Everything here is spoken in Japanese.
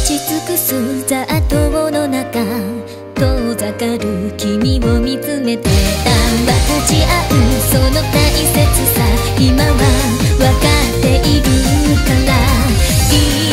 ち尽くす雑踏の中遠ざかる君を見つめてた。分かち合うその大切さ今は分かっているから。